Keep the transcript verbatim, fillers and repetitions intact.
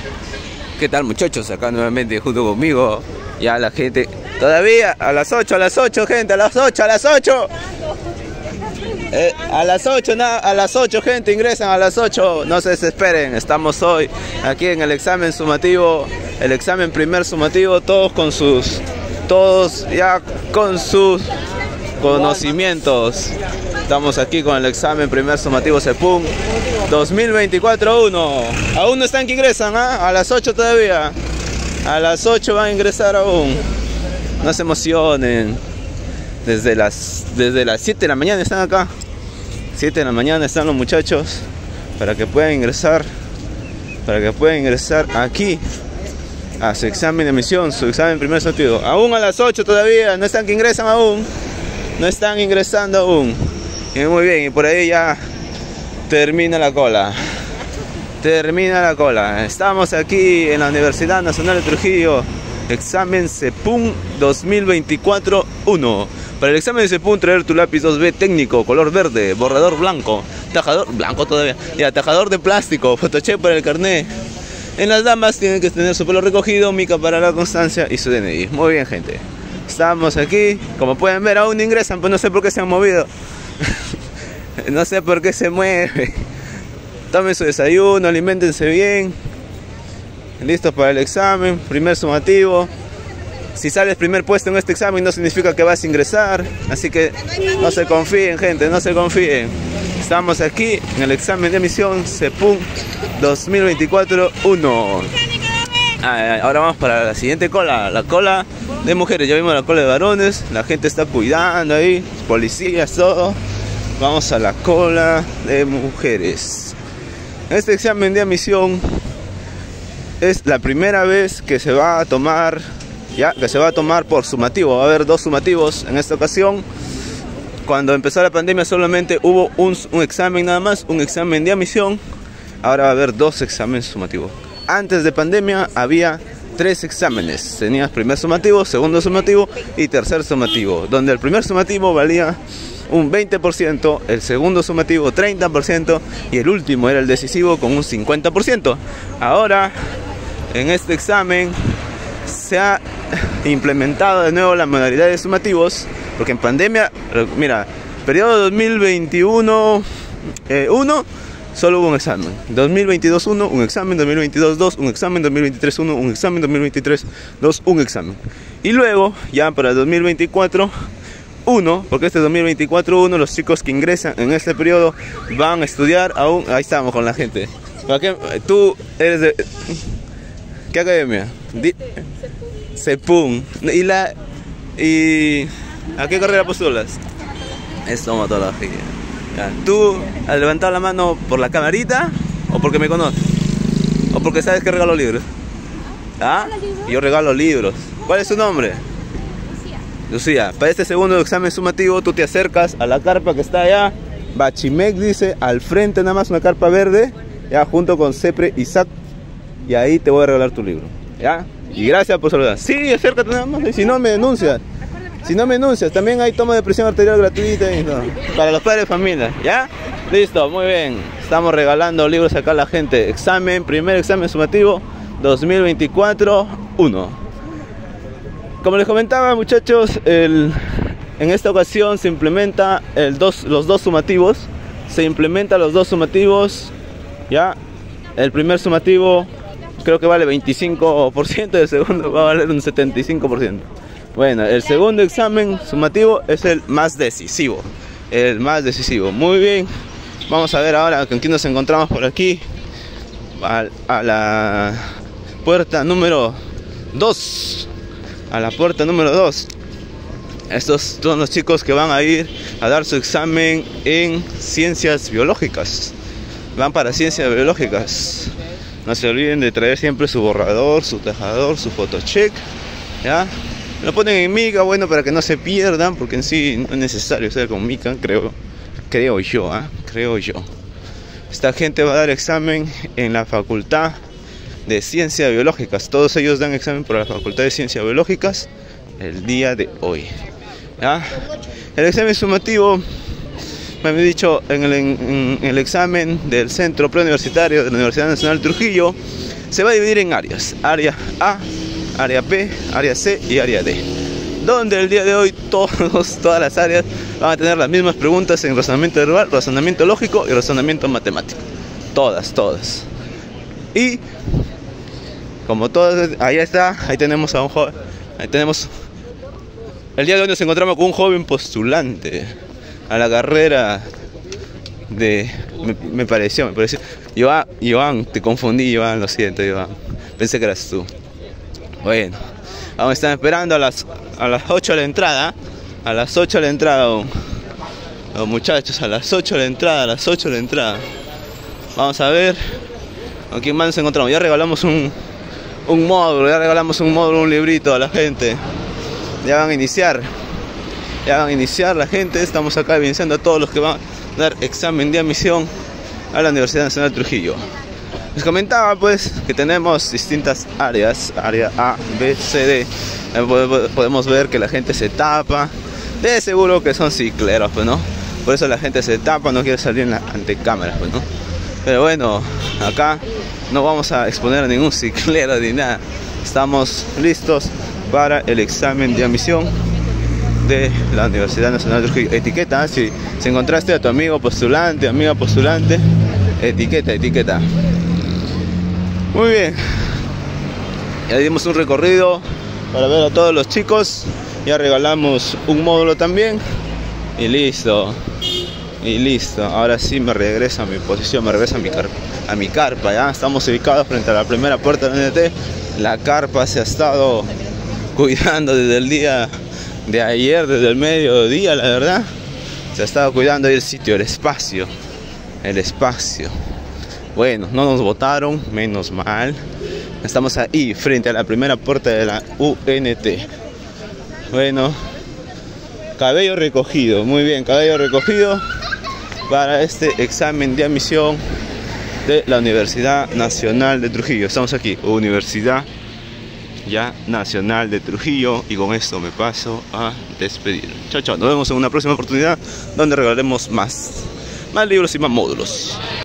¿Qué tal, muchachos? Acá nuevamente junto conmigo. Ya la gente... Todavía a las ocho, a las ocho, gente, a las ocho, a las ocho. Eh, a las ocho, no, a las ocho, gente, ingresan a las ocho. No se desesperen, estamos hoy aquí en el examen sumativo. El examen primer sumativo, todos con sus... Todos ya con sus conocimientos. Estamos aquí con el examen primer sumativo CEPUM dos mil veinticuatro uno. Aún no están que ingresan, ¿eh? A las ocho todavía. A las ocho van a ingresar aún. No se emocionen. Desde las desde las siete de la mañana están acá. siete de la mañana están los muchachos para que puedan ingresar. Para que puedan ingresar aquí a su examen de admisión, su examen primer sumativo. Aún a las ocho todavía. No están que ingresan aún. No están ingresando aún. Y muy bien, y por ahí ya termina la cola. Termina la cola. Estamos aquí en la Universidad Nacional de Trujillo. Examen CEPUM dos mil veinticuatro uno. Para el examen de CEPUM, traer tu lápiz dos B técnico, color verde, borrador blanco, tajador blanco todavía, y atajador de plástico, fotocheck para el carnet. En las damas tienen que tener su pelo recogido, mica para la constancia y su D N I. Muy bien, gente. Estamos aquí. Como pueden ver, aún no ingresan, pues no sé por qué se han movido. No sé por qué se mueve. Tomen su desayuno, aliméntense bien. Listos para el examen, primer sumativo. Si sales primer puesto en este examen no significa que vas a ingresar. Así que no se confíen, gente, no se confíen. Estamos aquí en el examen de admisión CEPUM dos mil veinticuatro uno. Ah, ahora vamos para la siguiente cola, la cola de mujeres. Ya vimos la cola de varones, la gente está cuidando ahí, policías, todo. Vamos a la cola de mujeres. Este examen de admisión es la primera vez que se va a tomar, ya que se va a tomar por sumativo. Va a haber dos sumativos en esta ocasión. Cuando empezó la pandemia solamente hubo un, un examen nada más, un examen de admisión. Ahora va a haber dos exámenes sumativos. Antes de pandemia había tres exámenes. Tenías primer sumativo, segundo sumativo y tercer sumativo. Donde el primer sumativo valía un veinte por ciento, el segundo sumativo treinta por ciento y el último era el decisivo con un cincuenta por ciento. Ahora, en este examen se ha implementado de nuevo la modalidad de sumativos, porque en pandemia, mira, periodo dos mil veintiuno eh, uno, solo hubo un examen. dos mil veintidós uno, un examen. dos mil veintidós dos, un examen. dos mil veintitrés uno, un examen. dos mil veintitrés dos, un examen. Y luego, ya para dos mil veinticuatro uno, porque este es dos mil veinticuatro uno, los chicos que ingresan en este periodo van a estudiar aún. Ahí estamos con la gente. ¿Para qué? Tú eres de... ¿Qué academia? Di... CEPUM. ¿Y la... y... ¿a qué carrera postulas? Estomatología. Ya. ¿Tú has levantado la mano por la camarita o porque me conoces? ¿O porque sabes que regalo libros? ¿Ah? Yo regalo libros. ¿Cuál es tu nombre? Lucía, para este segundo examen sumativo tú te acercas a la carpa que está allá. Bachimec dice, al frente nada más una carpa verde, ya junto con Cepre y Isaac. Y ahí te voy a regalar tu libro, ¿ya? Y gracias por saludar. Sí, acércate nada más, y si no me denuncias. Si no me denuncias, también hay toma de presión arterial gratuita y no, para los padres de familia, ¿ya? Listo, muy bien. Estamos regalando libros acá a la gente. Examen, primer examen sumativo dos mil veinticuatro uno. Como les comentaba, muchachos, el, en esta ocasión se implementa el dos, los dos sumativos. Se implementa los dos sumativos. Ya, el primer sumativo creo que vale veinticinco por ciento, el segundo va a valer un setenta y cinco por ciento. Bueno, el segundo examen sumativo es el más decisivo. El más decisivo. Muy bien. Vamos a ver ahora con quién nos encontramos por aquí. A, a la puerta número dos. A la puerta número dos. Estos son los chicos que van a ir a dar su examen en ciencias biológicas. Van para ciencias biológicas. No se olviden de traer siempre su borrador, su tajador, su fotocheck. ¿Ya? Lo ponen en mica, bueno, para que no se pierdan, porque en sí no es necesario ser con mica, creo, creo yo, ¿eh? creo yo. Esta gente va a dar examen en la Facultad de Ciencias Biológicas. Todos ellos dan examen por la Facultad de Ciencias Biológicas el día de hoy. ¿Ya? El examen sumativo me había dicho en el, en, en el examen del Centro Preuniversitario de la Universidad Nacional de Trujillo, se va a dividir en áreas, área A, área B, área C y área D, donde el día de hoy todos, todas las áreas van a tener las mismas preguntas en razonamiento verbal, razonamiento lógico y razonamiento matemático. Todas, todas. Y como todas, ahí está, ahí tenemos a un joven, ahí tenemos, el día de hoy nos encontramos con un joven postulante a la carrera de, me, me pareció, me pareció, Joan, Joan, te confundí, Joan, lo siento, Joan, pensé que eras tú. Bueno, aún están esperando a las, a las ocho a la entrada, a las ocho a la entrada aún. Los muchachos, a las ocho a la entrada, a las ocho a la entrada. Vamos a ver con quién más nos encontramos. Ya regalamos un, un módulo, ya regalamos un módulo, un librito a la gente. Ya van a iniciar, ya van a iniciar la gente. Estamos acá evidenciando a todos los que van a dar examen de admisión a la Universidad Nacional de Trujillo. Les comentaba pues que tenemos distintas áreas, área A, B, C, D. Podemos ver que la gente se tapa. De seguro que son cicleros, pues, ¿no? Por eso la gente se tapa, no quiere salir en la antecámara, pues, ¿no? Pero bueno, acá no vamos a exponer a ningún ciclero ni nada. Estamos listos para el examen de admisión de la Universidad Nacional de Trujillo. Etiqueta, si, si encontraste a tu amigo postulante, amiga postulante, etiqueta, etiqueta. Muy bien, ya dimos un recorrido para ver a todos los chicos. Ya regalamos un módulo también y listo, y listo. Ahora sí me regreso a mi posición, me regreso a mi carpa, a mi carpa. Ya estamos ubicados frente a la primera puerta de la N T. La carpa se ha estado cuidando desde el día de ayer, desde el mediodía, la verdad. Se ha estado cuidando el sitio, el espacio, el espacio. Bueno, no nos votaron, menos mal. Estamos ahí, frente a la primera puerta de la U N T. Bueno, cabello recogido, muy bien, cabello recogido para este examen de admisión de la Universidad Nacional de Trujillo. Estamos aquí, Universidad ya Nacional de Trujillo, y con esto me paso a despedir. Chao, chao, nos vemos en una próxima oportunidad donde regalaremos más, más libros y más módulos.